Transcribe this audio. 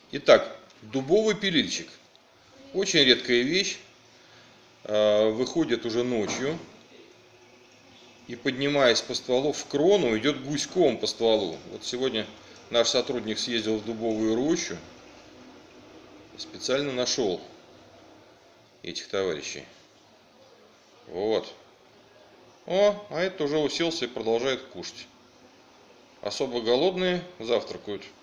Итак, дубовый пилильщик. Очень редкая вещь. Выходит уже ночью. И, поднимаясь по стволу в крону, идет гуськом по стволу. Вот сегодня наш сотрудник съездил в дубовую рощу. Специально нашел этих товарищей. Вот. А это уже уселся и продолжает кушать. Особо голодные завтракают.